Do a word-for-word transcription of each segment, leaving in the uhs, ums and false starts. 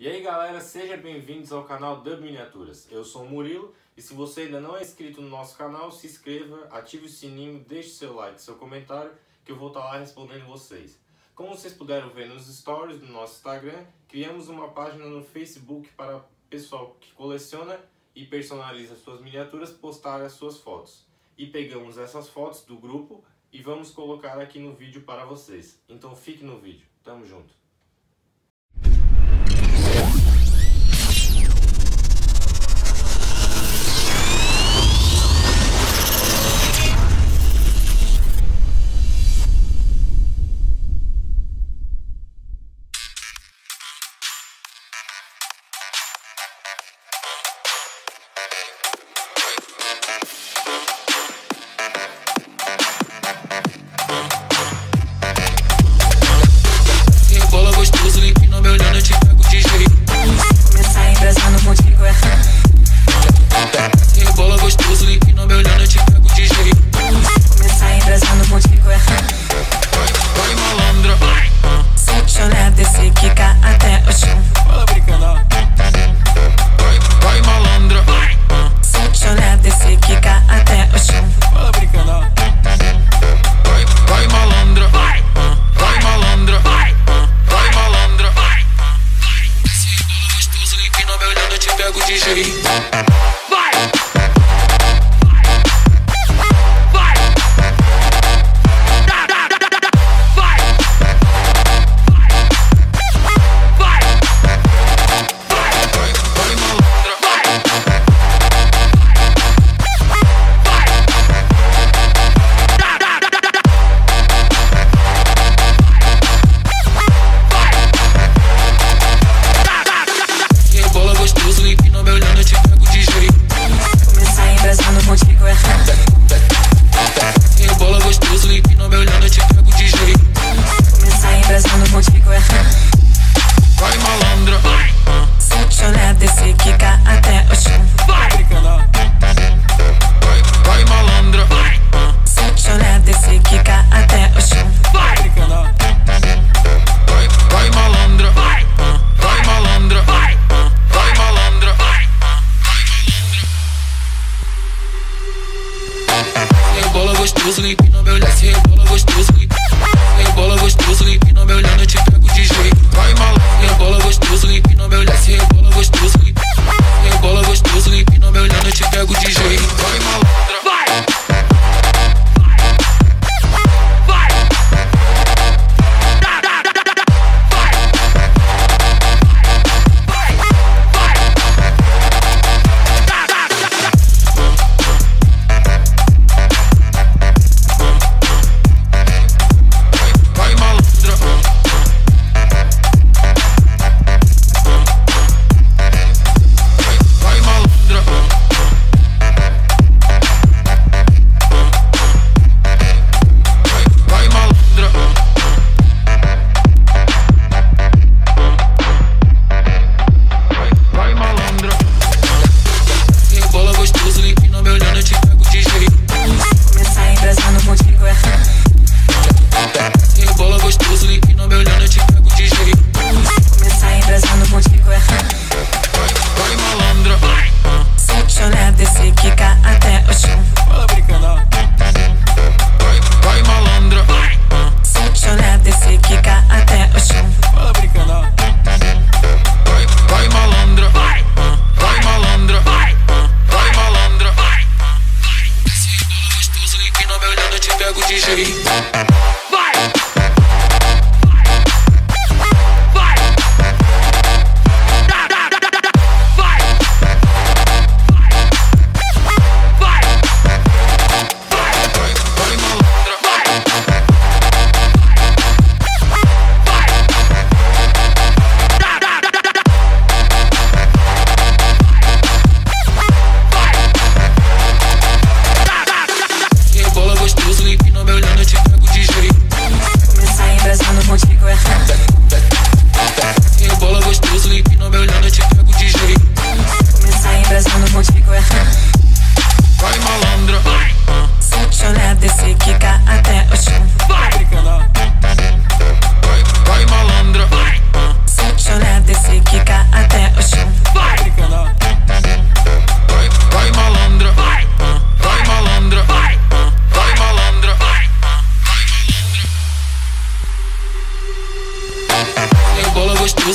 E aí galera, sejam bem-vindos ao canal Dub Miniaturas. Eu sou o Murilo e se você ainda não é inscrito no nosso canal, se inscreva, ative o sininho, deixe seu like, seu comentário, que eu vou estar lá respondendo vocês. Como vocês puderam ver nos stories do nosso Instagram, criamos uma página no Facebook para o pessoal que coleciona e personaliza suas miniaturas postar as suas fotos. E pegamos essas fotos do grupo e vamos colocar aqui no vídeo para vocês. Então fique no vídeo. Tamo junto. Rebola gostoso, empina meu olhando, eu te pego de jeito.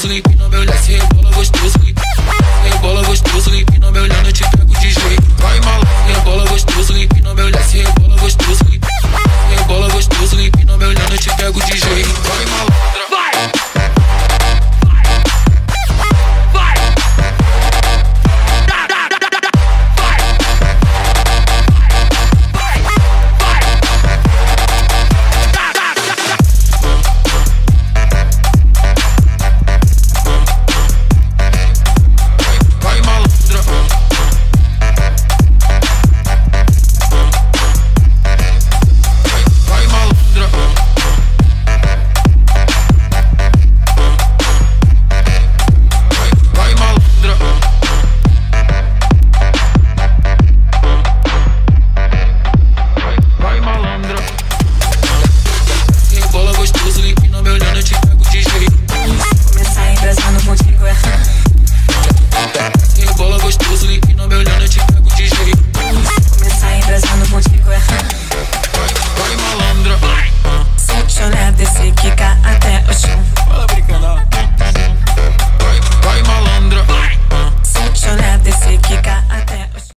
Muito empina, meu desce, rebola gostoso.